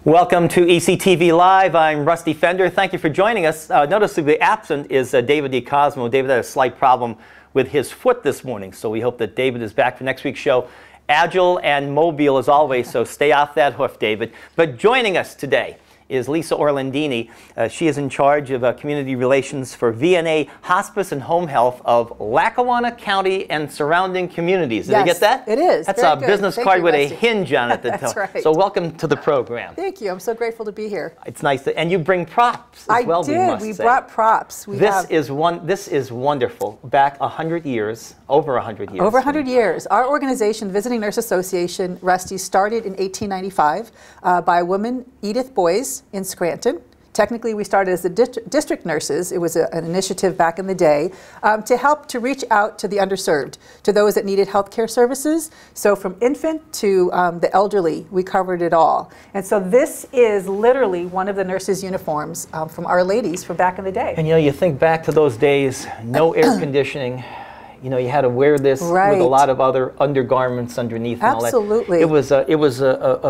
Welcome to ECTV Live. I'm Rusty Fender. Thank you for joining us. Noticeably absent is David DeCosmo. David had a slight problem with his foot this morning, so we hope that David is back for next week's show. Agile and mobile as always, so stay off that hoof, David. But joining us today is Lisa Orlandini. She is in charge of community relations for VNA Hospice and Home Health of Lackawanna County and surrounding communities. Did I get that? It is. That's a business card with a hinge on it. That's right. So welcome to the program. Thank you. I'm so grateful to be here. It's nice, and you bring props as well. We brought props. This is wonderful. Back 100 years, over 100 years. Over 100 years. Our organization, Visiting Nurse Association, Rusty, started in 1895 by a woman, Edith Boys, in Scranton. Technically, we started as the district nurses. It was an initiative back in the day to help to reach out to the underserved, to those that needed healthcare services. So from infant to the elderly, we covered it all. And so this is literally one of the nurses' uniforms from Our Ladies from back in the day. And you know, you think back to those days, no air conditioning. You know, you had to wear this with a lot of other undergarments underneath. Absolutely. And all that. It was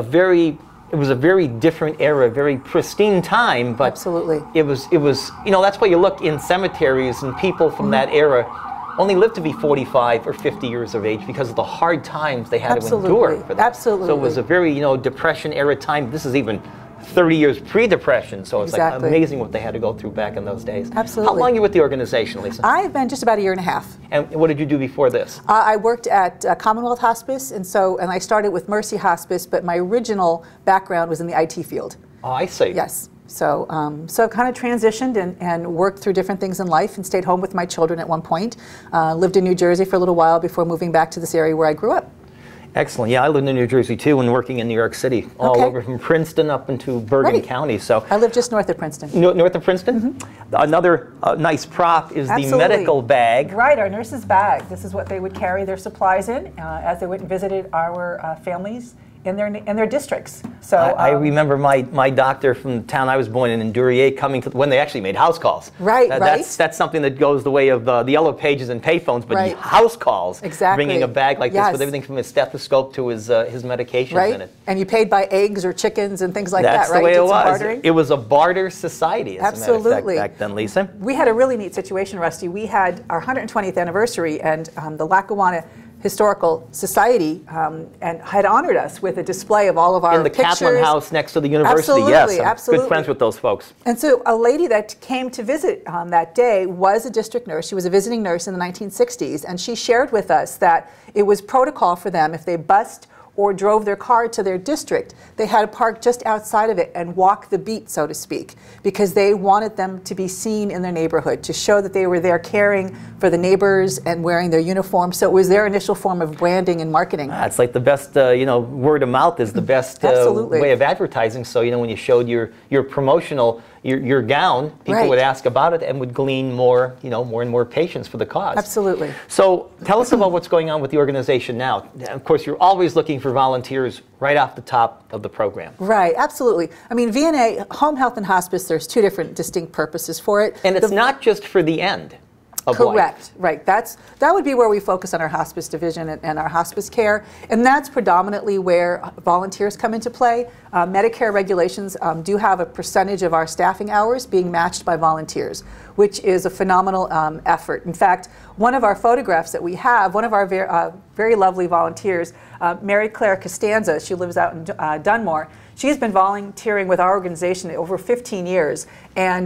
a very different era, very pristine time, but absolutely. It was, you know, that's why you look in cemeteries and people from that era only lived to be 45 or 50 years of age because of the hard times they had to endure for that. Absolutely. So it was a very, you know, Depression era time. This is even 30 years pre-Depression, so it's like amazing what they had to go through back in those days. Absolutely. How long are you with the organization, Lisa? I've been just about a year and a half. And what did you do before this? I worked at Commonwealth Hospice, and I started with Mercy Hospice, but my original background was in the IT field. Oh, I see. Yes. So kind of transitioned and worked through different things in life and stayed home with my children at one point. Lived in New Jersey for a little while before moving back to this area where I grew up. Excellent. Yeah, I lived in New Jersey too and working in New York City, all over from Princeton up into Bergen County. So I live just north of Princeton. North of Princeton? Another nice prop is the medical bag. Right, our nurse's bag. This is what they would carry their supplies in as they went and visited our families in their districts. So I remember my doctor from the town I was born in Duryea, coming to when they actually made house calls. Right, That's something that goes the way of the yellow pages and payphones, but house calls. Bringing a bag like this with everything from his stethoscope to his medications in it. And you paid by eggs or chickens and things like that, right? That's the way it was. It was a barter society, as a matter of fact, back then, Lisa. We had a really neat situation, Rusty. We had our 120th anniversary, and the Lackawanna Historical Society and had honored us with a display of all of our pictures. In the Kaplan House next to the university, yes. I'm Absolutely. Good friends with those folks. And so a lady that came to visit that day was a district nurse. She was a visiting nurse in the 1960s, and she shared with us that it was protocol for them if they bused or drove their car to their district, they had to park just outside of it and walk the beat, so to speak, because they wanted them to be seen in their neighborhood, to show that they were there caring for the neighbors and wearing their uniform. So it was their initial form of branding and marketing. It's like the best, you know, word of mouth is the best way of advertising. So, you know, when you showed your promotional, your gown, people would ask about it and would glean more, you know, more and more patients for the cause. Absolutely. So tell us about what's going on with the organization now. Of course, you're always looking for volunteers right off the top of the program. Right, absolutely. I mean, VNA, Home Health and Hospice, there's two different distinct purposes for it. And it's not just for the end of life. Right. That would be where we focus on our hospice division and our hospice care, and that's predominantly where volunteers come into play. Medicare regulations do have a percentage of our staffing hours being matched by volunteers, which is a phenomenal effort. In fact, one of our photographs that we have, one of our very lovely volunteers, Mary Claire Costanza, she lives out in Dunmore. She's been volunteering with our organization over 15 years, and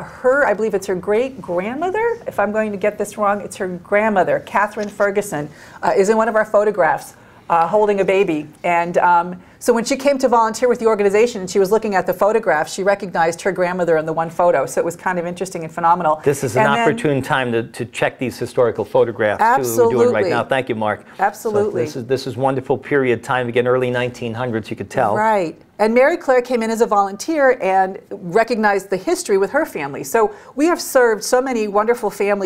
I believe it's her great-grandmother, if I'm going to get this wrong, it's her grandmother, Catherine Ferguson, is in one of our photographs holding a baby. And so when she came to volunteer with the organization and she was looking at the photograph, she recognized her grandmother in the one photo. So it was kind of interesting and phenomenal. This is an opportune time to check these historical photographs. Absolutely. We're doing right now. Thank you, Mark. Absolutely. So this is wonderful period time, again, early 1900s, you could tell. Right. And Mary Claire came in as a volunteer and recognized the history with her family. So we have served so many wonderful families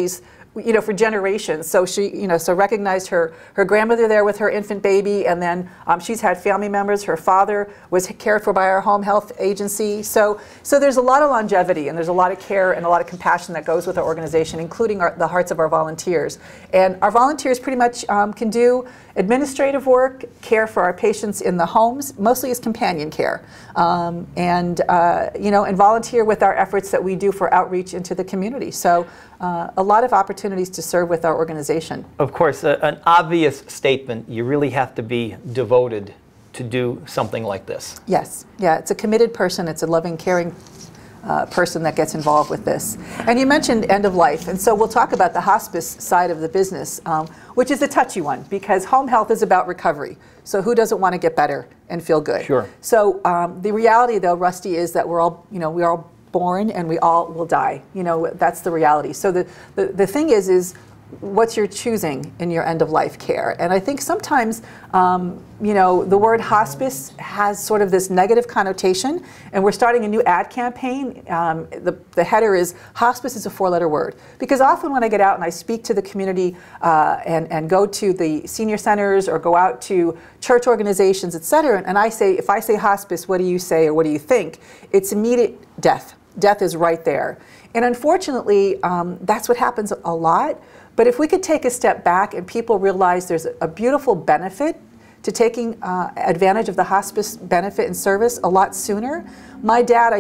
you know, for generations. So she, you know, so recognized her grandmother there with her infant baby, and then she's had family members. Her father was cared for by our home health agency. So there's a lot of longevity, and there's a lot of care and a lot of compassion that goes with our organization, including the hearts of our volunteers. And our volunteers pretty much can do administrative work, care for our patients in the homes, mostly as companion care, you know, and volunteer with our efforts that we do for outreach into the community. So a lot of opportunities to serve with our organization. Of course, an obvious statement, you really have to be devoted to do something like this. Yes, yeah, it's a committed person, it's a loving, caring person that gets involved with this. And you mentioned end of life, and so we'll talk about the hospice side of the business, which is a touchy one, because home health is about recovery. So who doesn't want to get better and feel good? Sure. So the reality, though, Rusty, is that we're all, you know, we're all born and we all will die. You know, that's the reality. So the thing is what's your choosing in your end-of-life care? And I think sometimes, you know, the word hospice has sort of this negative connotation, and we're starting a new ad campaign. The header is, hospice is a four-letter word. Because often when I get out and I speak to the community and go to the senior centers or go out to church organizations, et cetera, and I say, if I say hospice, what do you say or what do you think? It's immediate death. Death is right there. And unfortunately, that's what happens a lot. But if we could take a step back and people realize there's a beautiful benefit to taking advantage of the hospice benefit and service a lot sooner. My dad,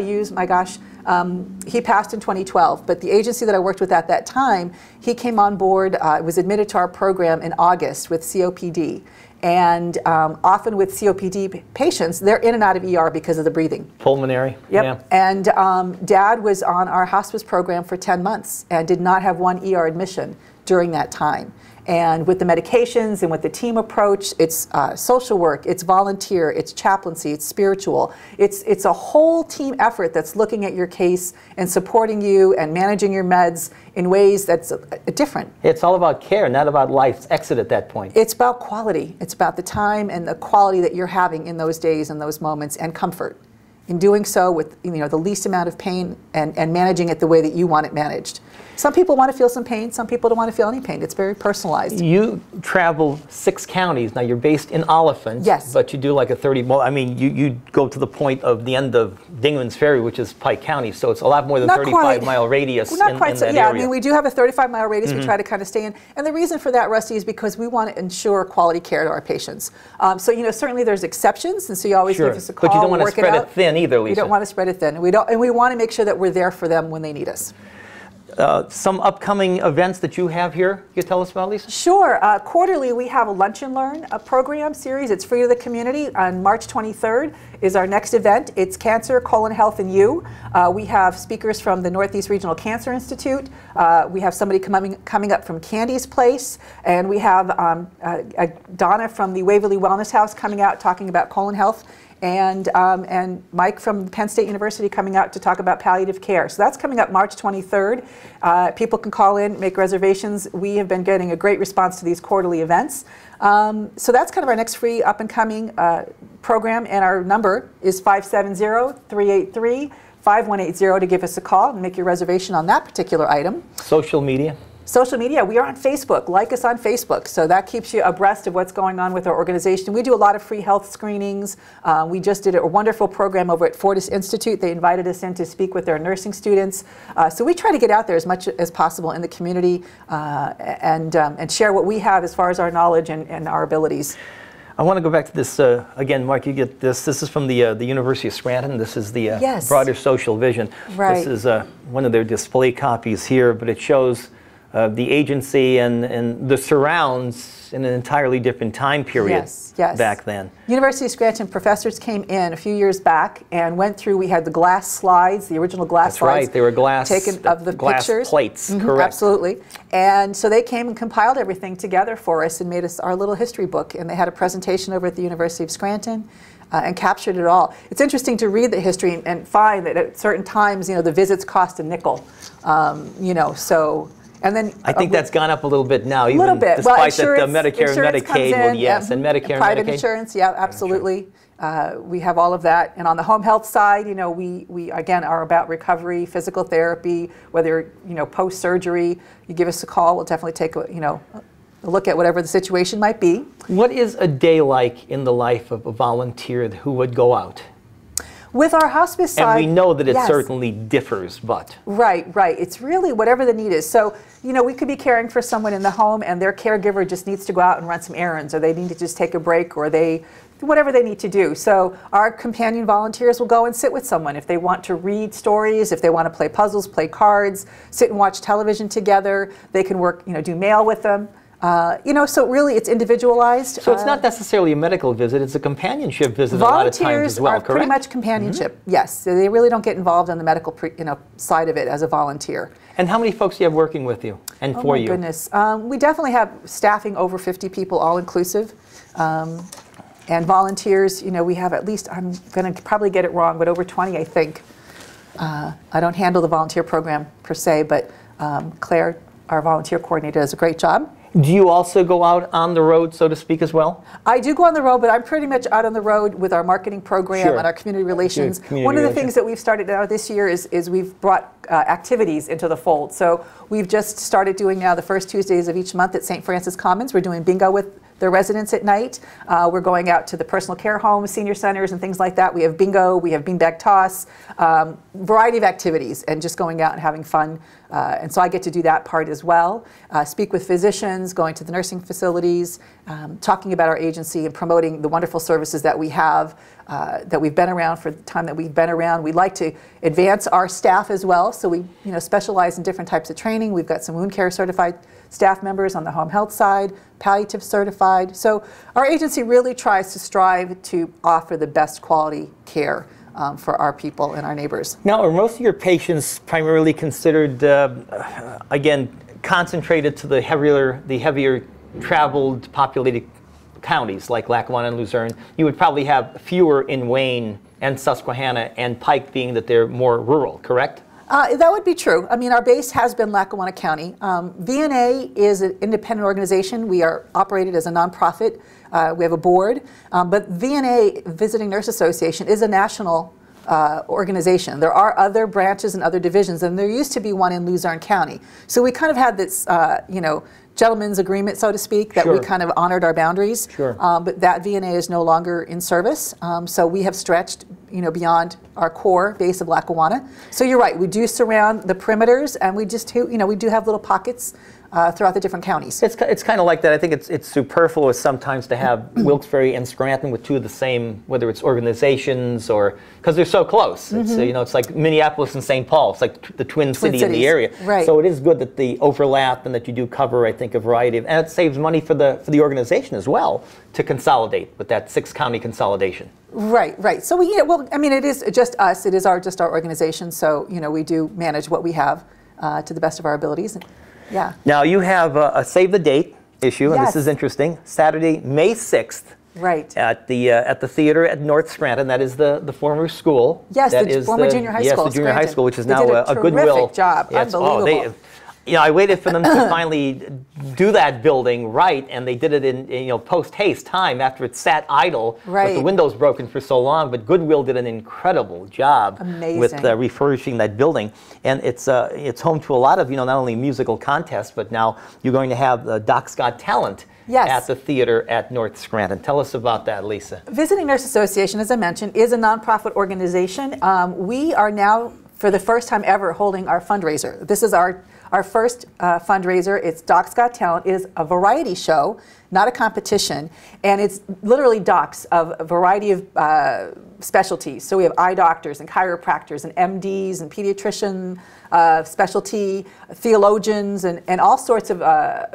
he passed in 2012, but the agency that I worked with at that time, he came on board, was admitted to our program in August with COPD. And often with COPD patients, they're in and out of ER because of the breathing. Pulmonary? Yep. Yeah. And Dad was on our hospice program for 10 months and did not have one ER admission during that time. And with the medications and with the team approach, it's social work, it's volunteer, it's chaplaincy, it's spiritual. It's a whole team effort that's looking at your case and supporting you and managing your meds in ways that's different. It's all about care, not about life's exit at that point. It's about quality. It's about the time and the quality that you're having in those days and those moments, and comfort in doing so with, you know, the least amount of pain and managing it the way that you want it managed. Some people want to feel some pain, some people don't want to feel any pain. It's very personalized. You travel 6 counties. Now you're based in Oliphant, yes, but you do like a 30, well, I mean, you go to the point of the end of Dingman's Ferry, which is Pike County, so it's a lot more than 35-mile radius in that area. Yeah, I mean, we do have a 35-mile radius we try to kind of stay in. And the reason for that, Rusty, is because we want to ensure quality care to our patients. So, you know, certainly there's exceptions, and so you always give us a call, but you don't want to spread it thin either, Lisa. We don't want to spread it thin. And we want to make sure that we're there for them when they need us. Some upcoming events that you have here, you tell us about, Lisa? Sure. Quarterly, we have a Lunch and Learn program series. It's free to the community. On March 23rd is our next event. It's Cancer, Colon Health, and You. We have speakers from the Northeast Regional Cancer Institute. We have somebody coming up from Candy's Place. And we have Donna from the Waverly Wellness House coming out talking about colon health. And Mike from Penn State University coming out to talk about palliative care. So that's coming up March 23rd. People can call in, make reservations. We have been getting a great response to these quarterly events. So that's kind of our next free up-and-coming program, and our number is 570-383-5180 to give us a call and make your reservation on that particular item. Social media? Social media, we are on Facebook. Like us on Facebook. So that keeps you abreast of what's going on with our organization. We do a lot of free health screenings. We just did a wonderful program over at Fortis Institute. They invited us in to speak with their nursing students. So we try to get out there as much as possible in the community and share what we have as far as our knowledge and our abilities. I want to go back to this again, Mark. You get this. This is from the University of Scranton. This is the yes. broader social vision. Right. This is one of their display copies here, but it shows the agency and the surrounds in an entirely different time period back then. University of Scranton professors came in a few years back and went through, we had the glass slides, the original glass slides. That's right, they were glass, taken of the glass pictures. Plates, correct. Absolutely. And so they came and compiled everything together for us and made us our little history book. And they had a presentation over at the University of Scranton and captured it all. It's interesting to read the history and find that at certain times, you know, the visits cost a nickel, you know, so And then I think that's gone up a little bit now, a little bit. Despite well, that Medicare and Medicaid will, yes, and Medicare private and Medicaid. insurance, yeah, absolutely. We have all of that. And on the home health side, you know, we again are about recovery, physical therapy, whether, you know, post-surgery, you give us a call, we'll definitely take a, you know, a look at whatever the situation might be. What is a day like in the life of a volunteer who would go out? With our hospice side, and we know that it yes. certainly differs, but. Right. It's really whatever the need is. So, you know, we could be caring for someone in the home and their caregiver just needs to go out and run some errands, or they need to just take a break, or whatever they need to do. So our companion volunteers will go and sit with someone if they want to read stories, if they want to play puzzles, play cards, sit and watch television together. They can work, you know, do mail with them. You know, so really it's individualized. So it's not necessarily a medical visit, it's a companionship visit a lot of times as well, correct? Volunteers are pretty much companionship, yes. So they really don't get involved on the medical side of it as a volunteer. And how many folks do you have working with you and for you? Oh my goodness. We definitely have staffing over 50 people, all inclusive. And volunteers, you know, we have at least, I'm going to probably get it wrong, but over 20, I think. I don't handle the volunteer program per se, but Claire, our volunteer coordinator, does a great job. Do you also go out on the road, so to speak, as well? I do go on the road, but I'm pretty much out on the road with our marketing program and our community relations. One of the things that we've started now this year is we've brought activities into the fold. So we've just started doing now the first Tuesdays of each month at St. Francis Commons. We're doing bingo with the residents at night. We're going out to the personal care homes, senior centers, and things like that. We have bingo, we have beanbag toss, variety of activities, and just going out and having fun. And so I get to do that part as well. Speak with physicians, going to the nursing facilities, talking about our agency and promoting the wonderful services that we have, that we've been around for the time that we've been around. We like to advance our staff as well, so we specialize in different types of training. We've got some wound care certified staff members on the home health side, palliative certified. So our agency really tries to strive to offer the best quality care for our people and our neighbors. Now, are most of your patients primarily considered, again, concentrated to the heavier traveled, populated counties like Lackawanna and Luzerne? You would probably have fewer in Wayne and Susquehanna and Pike, being that they're more rural, correct? That would be true. I mean, our base has been Lackawanna County. VNA is an independent organization. We are operated as a nonprofit. We have a board. But VNA, Visiting Nurse Association, is a national organization. There are other branches and other divisions, and there used to be one in Luzerne County. So we kind of had this, gentleman's agreement, so to speak, that we kind of honored our boundaries. But that VNA is no longer in service. So we have stretched, beyond our core base of Lackawanna. So you're right, we do surround the perimeters, and we just, we do have little pockets throughout the different counties. It's kind of like that. I think it's superfluous sometimes to have Wilkes-Barre and Scranton with two of the same, whether it's organizations or, because they're so close. It's, it's like Minneapolis and St. Paul. It's like the twin city in the area. Right. So it is good that the overlap and that you do cover, I think, a variety of, and it saves money for the organization as well to consolidate with that 6-county consolidation. Right. So we, it is just us. It is just our organization. So, we do manage what we have to the best of our abilities. Yeah. Now you have a save the date issue, and this is interesting. Saturday, May 6th. Right. At the theater at North Scranton. That is the former school. Yes, the former junior high school. Yes, the junior high school, which is now a Goodwill. They did a terrific job. Yes. Unbelievable. I waited for them to finally do that building right, and they did it in post-haste time after it sat idle with the windows broken for so long. But Goodwill did an incredible job with refurbishing that building, and it's home to a lot of not only musical contests, but now you're going to have Doc's Got Talent. Yes. At the theater at North Scranton. Tell us about that, Lisa. Visiting Nurse Association, as I mentioned, is a nonprofit organization. We are now, for the first time ever, holding our fundraiser. This is our first fundraiser. It's Doc's Got Talent. It is a variety show, not a competition, and it's literally docs of a variety of specialties. So we have eye doctors and chiropractors and MDs and pediatrician specialty, theologians, and all sorts of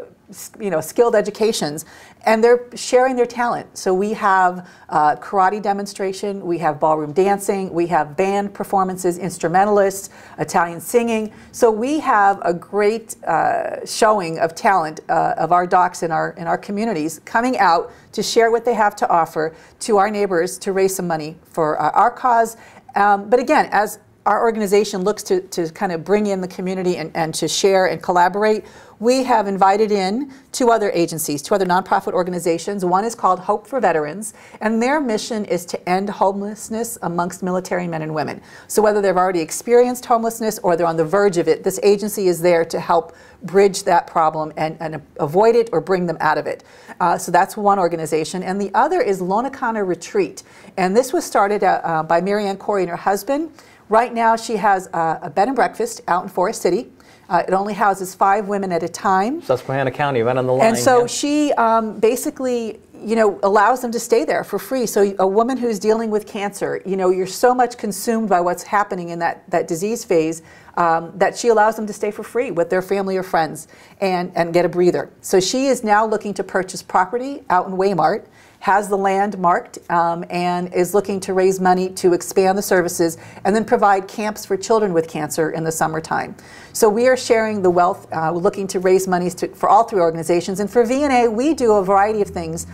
skilled educations, and they're sharing their talent. So we have karate demonstration, we have ballroom dancing, we have band performances, instrumentalists, Italian singing. So we have a great showing of talent of our docs in our communities coming out to share what they have to offer to our neighbors to raise some money for our cause. But again, as our organization looks to kind of bring in the community and to share and collaborate, we have invited in two other agencies, two other nonprofit organizations. One is called Hope for Veterans, and their mission is to end homelessness amongst military men and women. So whether they've already experienced homelessness or they're on the verge of it, this agency is there to help bridge that problem and avoid it or bring them out of it. So that's one organization. And the other is Lonacana Retreat. And this was started by Marianne Corey and her husband. Right now she has a bed and breakfast out in Forest City. It only houses 5 women at a time. Susquehanna County, right on the line. And so she basically, allows them to stay there for free. So a woman who's dealing with cancer, you're so much consumed by what's happening in that disease phase that she allows them to stay for free with their family or friends and get a breather. So she is now looking to purchase property out in Waymart, has the land marked, and is looking to raise money to expand the services and then provide camps for children with cancer in the summertime. So we are sharing the wealth, looking to raise monies for all 3 organizations. And for VNA, we do a variety of things.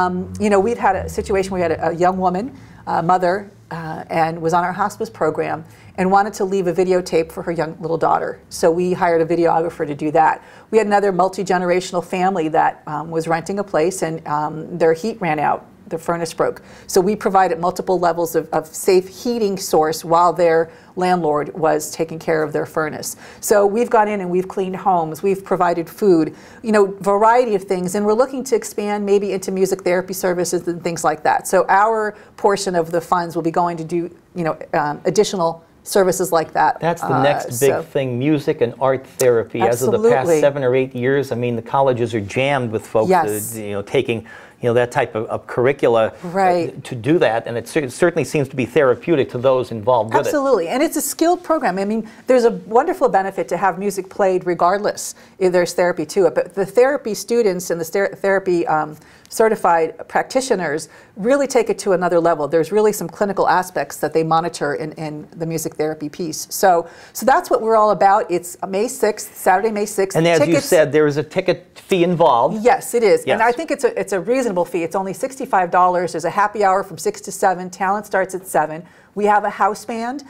We've had a situation where we had a young woman, mother, and was on our hospice program and wanted to leave a videotape for her young little daughter. So we hired a videographer to do that. We had another multi-generational family that was renting a place and their heat ran out. The furnace broke. So we provided multiple levels of safe heating source while their landlord was taking care of their furnace. So we've gone in and we've cleaned homes, we've provided food, variety of things, and we're looking to expand maybe into music therapy services and things like that. So our portion of the funds will be going to do, additional services like that. That's the next big thing, music and art therapy. Absolutely. As of the past 7 or 8 years, I mean, the colleges are jammed with folks taking that type of curricula to do that, and it certainly seems to be therapeutic to those involved with it. Absolutely, and it's a skilled program. I mean, there's a wonderful benefit to have music played regardless if there's therapy to it, but the therapy students and the therapy certified practitioners really take it to another level. There's really some clinical aspects that they monitor in the music therapy piece. So that's what we're all about. It's May 6th, Saturday, May 6th. And as you said, there is a ticket fee involved. Yes, it is. Yes. And I think it's a reasonable fee. It's only $65. There's a happy hour from 6 to 7. Talent starts at 7. We have a house band.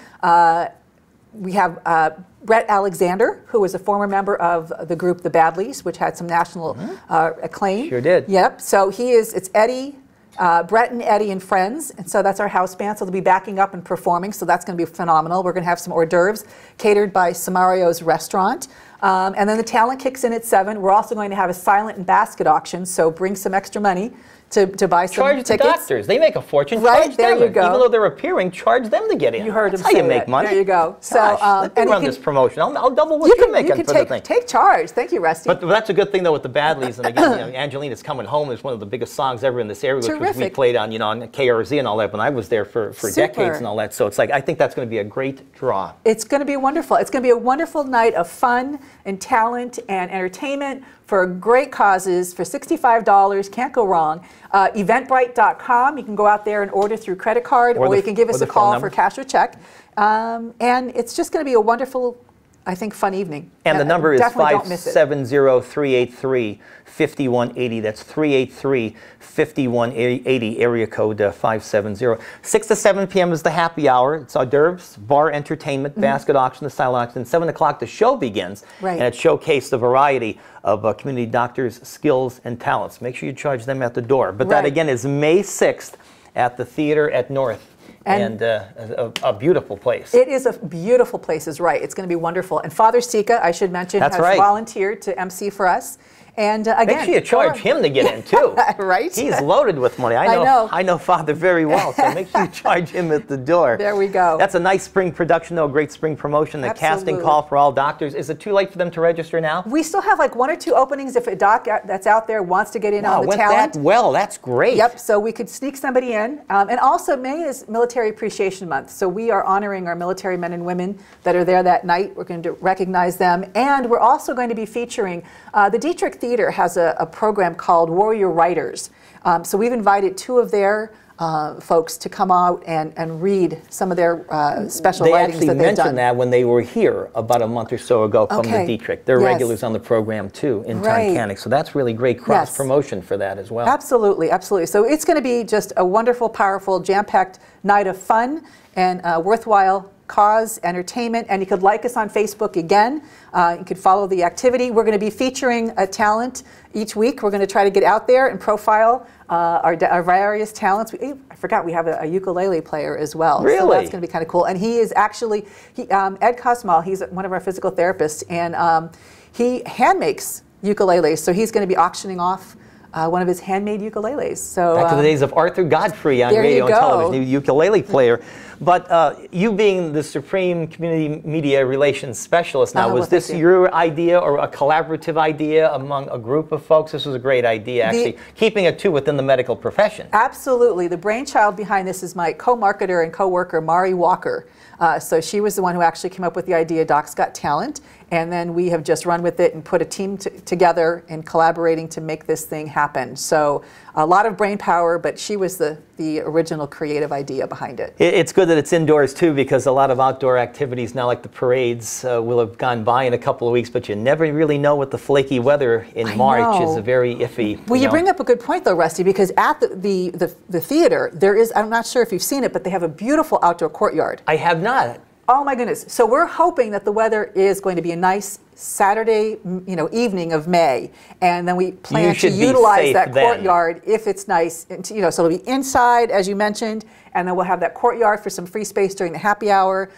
We have Brett Alexander, who was a former member of the group The Badleys, which had some national acclaim. Sure did. Yep. So it's Eddie, Brett and Eddie and friends, and so that's our house band. So they'll be backing up and performing, so that's going to be phenomenal. We're going to have some hors d'oeuvres catered by Samario's restaurant. And then the talent kicks in at 7. We're also going to have a silent and basket auction, so bring some extra money to buy some tickets. Charge the doctors. They make a fortune. Right, charge there them. you go. Even though they're appearing, charge them to get in. You heard That's him say how you make that. money. There you go. Gosh, So, let me run this promotion. I'll double what you're making for the thing. Take charge. Thank you, Rusty. But that's a good thing, though, with the Badleys. And again, Angelina's Coming Home is one of the biggest songs ever in this area, which we played on, on KRZ and all that when I was there for decades and all that. So it's like, I think that's going to be a great draw. It's going to be wonderful. It's going to be a wonderful night of fun and talent and entertainment for great causes for $65. Can't go wrong. Eventbrite.com. You can go out there and order through credit card, or you can give us a call for cash or check. And it's just going to be a wonderful, I think, fun evening. And the number is 570-383-5180. That's 383-5180, area code 570. 6 to 7 p.m. is the happy hour. It's hors d'oeuvres, bar entertainment, basket auction, the silent auction. 7 o'clock the show begins, and it showcased a variety of community doctors' skills and talents. Make sure you charge them at the door. But that, again, is May 6th at the Theater at North. And a beautiful place. It is a beautiful place, is right. It's going to be wonderful. And Father Sika, I should mention, has volunteered to MC for us. And again, make sure you charge him to get in too. Right? He's loaded with money. I know Father very well, so make sure you charge him at the door. There we go. That's a nice spring production, though. A great spring promotion. The casting call for all doctors. Is it too late for them to register now? We still have like 1 or 2 openings if a doc that's out there wants to get in on the talent. Well, that's great. Yep. So we could sneak somebody in. And also May is Military Appreciation Month, so we are honoring our military men and women that are there that night. We're going to recognize them, and we're also going to be featuring the Dietrich Theater has a program called Warrior Writers. So we've invited 2 of their folks to come out and read some of their special writings that they've done. They actually mentioned that when they were here about a month or so ago from the Dietrich. They're regulars on the program too in Tunkhannock. So that's really great cross-promotion for that as well. Absolutely, absolutely. So it's going to be just a wonderful, powerful, jam-packed night of fun and worthwhile cause, entertainment, and you could like us on Facebook again. You could follow the activity. We're going to be featuring a talent each week. We're going to try to get out there and profile our various talents. I forgot we have a ukulele player as well. Really? So that's going to be kind of cool. And he is actually, Ed Cosmal, he's one of our physical therapists, and he hand makes ukuleles. So he's going to be auctioning off one of his handmade ukuleles. So back to the days of Arthur Godfrey on radio and television, the ukulele player. But you being the Supreme Community Media Relations Specialist now, was this your idea or a collaborative idea among a group of folks? This was a great idea, actually, keeping it too within the medical profession. Absolutely. The brainchild behind this is my co-marketer and co-worker, Mari Walker. So she was the one who actually came up with the idea, Doc's Got Talent, and then we have just run with it and put a team together and collaborating to make this thing happen. So a lot of brain power, but she was the original creative idea behind it. It's good that it's indoors too, because a lot of outdoor activities now, like the parades, will have gone by in a couple of weeks, but you never really know what the flaky weather in March is. A very iffy. Well, you bring up a good point though, Rusty, because at the theater, there is, I'm not sure if you've seen it, but they have a beautiful outdoor courtyard. I have not. Oh my goodness. So we're hoping that the weather is going to be a nice Saturday, evening of May, and then we plan to utilize that courtyard if it's nice. So it'll be inside, as you mentioned, and then we'll have that courtyard for some free space during the happy hour.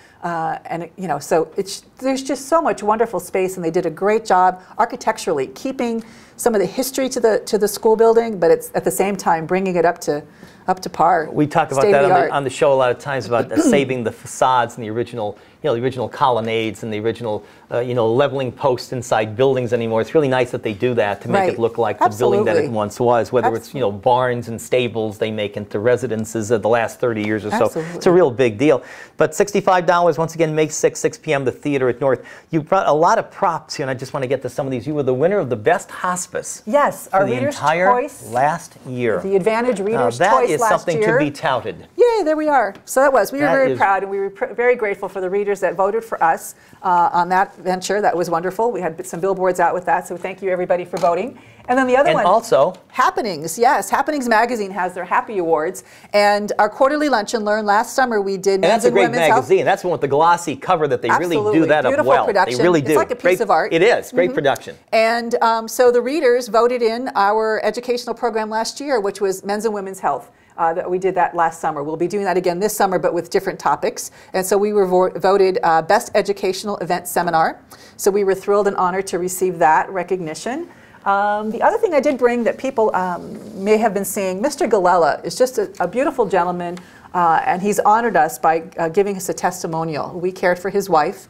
So there's just so much wonderful space, and they did a great job architecturally keeping some of the history to the school building, but it's at the same time bringing it up to par. We talk about that on the show a lot of times, about saving the facades and the original colonnades and the original leveling posts inside buildings anymore. It's really nice that they do that to make it look like the building that it once was, whether it's barns and stables they make into residences of the last 30 years or so. It's a real big deal. But $65, once again, May 6 p.m., the theater at North. You brought a lot of props here, and I just want to get to some of these. You were the winner of the Best Hospice. Yes, our Reader's Choice last year. The Advantage Reader's Choice that is something to be touted. Yay, there we are. So we were very proud, and we were very grateful for the readers that voted for us on that venture. That was wonderful. We had some billboards out with that, so thank you everybody for voting. And then the other one, also Happenings. Yes, Happenings magazine has their Happy Awards, and our quarterly lunch and learn last summer we did. And that's a great magazine. That's the one with the glossy cover that they really do that up well. Production. They really do. It's like a piece of art. It is great production. And so the readers voted in our educational program last year, which was Men's and Women's Health. That we did that last summer. We'll be doing that again this summer, but with different topics. And so we were voted Best Educational Event Seminar. So we were thrilled and honored to receive that recognition. The other thing I did bring that people may have been seeing, Mr. Galella is just a beautiful gentleman, and he's honored us by giving us a testimonial. We cared for his wife,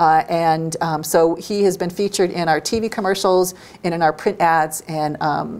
so he has been featured in our TV commercials and in our print ads, and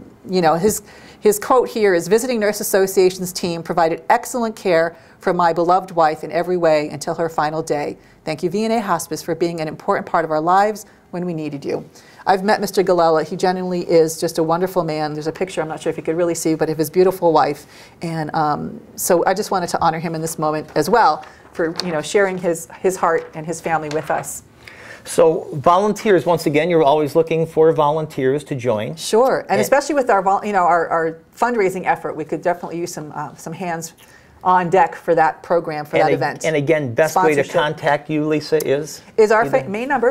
his quote here is, "Visiting Nurse Association's team provided excellent care for my beloved wife in every way until her final day. Thank you, VNA Hospice, for being an important part of our lives when we needed you." I've met Mr. Galella. He genuinely is just a wonderful man. There's a picture, I'm not sure if you could really see, but of his beautiful wife. And so I just wanted to honor him in this moment as well for sharing his heart and his family with us. So volunteers, once again, you're always looking for volunteers to join. Sure, and especially with our fundraising effort, we could definitely use some hands on deck for that program, for that event. And again, best way to contact you, Lisa, is our main number,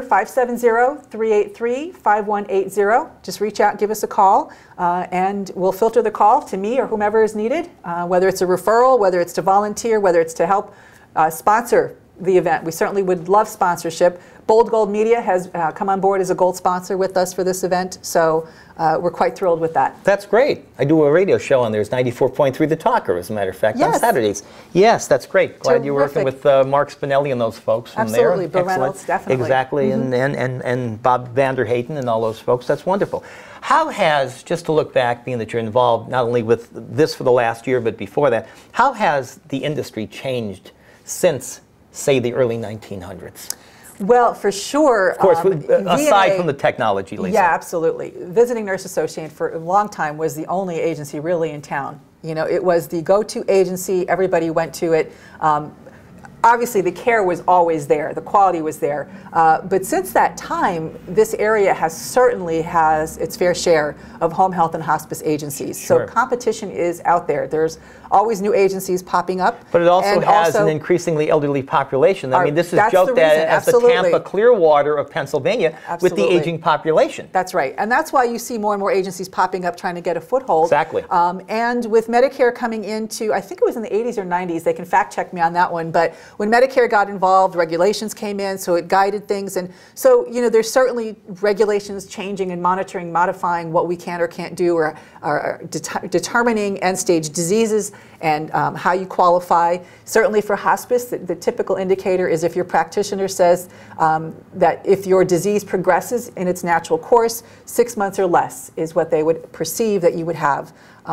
570-383-5180. Just reach out and give us a call, and we'll filter the call to me or whomever is needed, whether it's a referral, whether it's to volunteer, whether it's to help sponsor the event. We certainly would love sponsorship. Bold Gold Media has come on board as a gold sponsor with us for this event, so we're quite thrilled with that. That's great. I do a radio show on there. It's 94.3 The Talker, as a matter of fact, on Saturdays. Yes, that's great. Glad you're working with Mark Spinelli and those folks from there. Absolutely, Bill Reynolds, definitely. Exactly, and Bob Vanderhayden and all those folks. That's wonderful. How has, just to look back, being that you're involved not only with this for the last year, but before that, how has the industry changed since, say, the early 1900s? Well, for sure. Of course, aside from the technology, Lisa. Yeah, absolutely. Visiting Nurse Association for a long time was the only agency really in town. It was the go-to agency. Everybody went to it. obviously the care was always there, the quality was there, but since that time, this area certainly has its fair share of home health and hospice agencies. Sure. So competition is out there. There's always new agencies popping up. But it also has an increasingly elderly population. I mean, this is joked at as the Tampa Clearwater of Pennsylvania with the aging population. That's right. And that's why you see more and more agencies popping up trying to get a foothold. Exactly. And with Medicare coming into, I think it was in the 80s or 90s, they can fact check me on that one, but when Medicare got involved, regulations came in, so it guided things. And so, you know, there's certainly regulations changing and monitoring, modifying what we can or can't do, or determining end-stage diseases and how you qualify. Certainly for hospice, the typical indicator is if your practitioner says that if your disease progresses in its natural course, 6 months or less is what they would perceive that you would have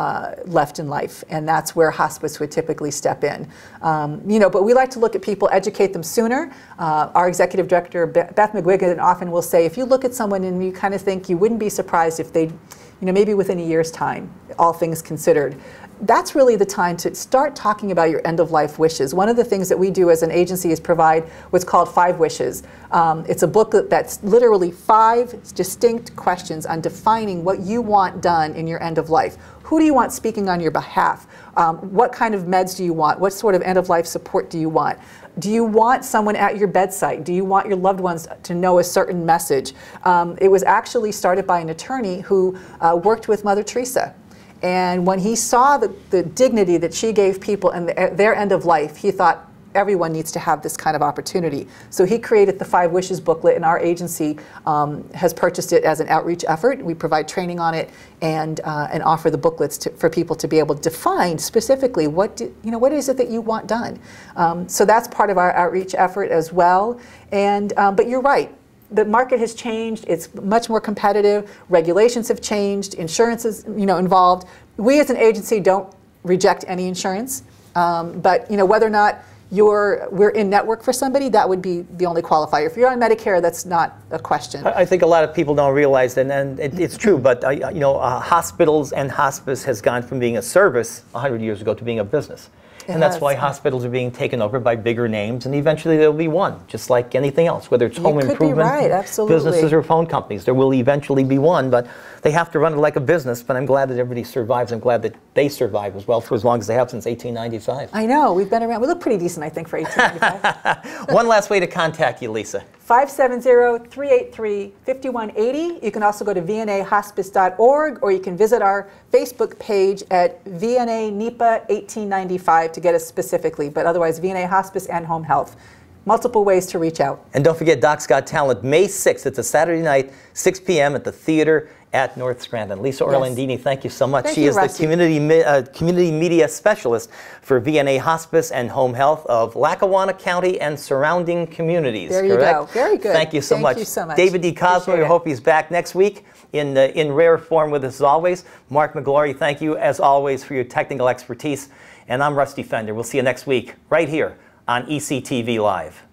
left in life, and that's where hospice would typically step in. You know, but we like to look at people, educate them sooner. Our executive director, Beth McGuigan, often will say, if you look at someone and you kind of think you wouldn't be surprised if they, you know, maybe within a year's time, all things considered, that's really the time to start talking about your end-of-life wishes. One of the things that we do as an agency is provide what's called 5 Wishes. It's a booklet that's literally 5 distinct questions on defining what you want done in your end of life. Who do you want speaking on your behalf? What kind of meds do you want? What sort of end-of-life support do you want? Do you want someone at your bedside? Do you want your loved ones to know a certain message? It was actually started by an attorney who worked with Mother Teresa. And when he saw the dignity that she gave people in their end of life, he thought everyone needs to have this kind of opportunity. So he created the 5 Wishes booklet, and our agency has purchased it as an outreach effort. We provide training on it and offer the booklets for people to be able to define specifically what is it that you want done. So that's part of our outreach effort as well. And but you're right. The market has changed. It's much more competitive. Regulations have changed. Insurance is, you know, involved. We as an agency don't reject any insurance, but you know, whether or not we're in network for somebody, that would be the only qualifier. If you're on Medicare, that's not a question. I think a lot of people don't realize that, and it's true, but you know, hospitals and hospice has gone from being a service 100 years ago to being a business. And that's why hospitals are being taken over by bigger names, and eventually there will be one, just like anything else, whether it's home improvement, businesses or phone companies. There will eventually be one, but they have to run it like a business. But I'm glad that everybody survives. I'm glad that they survive as well for as long as they have since 1895. I know. We've been around. We look pretty decent, I think, for 1895. One last way to contact you, Lisa. 570-383-5180. You can also go to vnahospice.org, or you can visit our Facebook page at VNA NEPA 1895 to get us specifically, but otherwise VNA Hospice and Home Health. Multiple ways to reach out. And don't forget Doc's Got Talent, May 6th. It's a Saturday night, 6 p.m. at the theater at North Scranton. Lisa Orlandini, thank you so much. She is the community media specialist for VNA Hospice and Home Health of Lackawanna County and surrounding communities. There you go. Very good. Thank you so much. Thank you so much. David D. Cosmo, we hope he's back next week in rare form with us as always. Mark McGlory, thank you as always for your technical expertise. And I'm Rusty Fender. We'll see you next week right here on ECTV Live.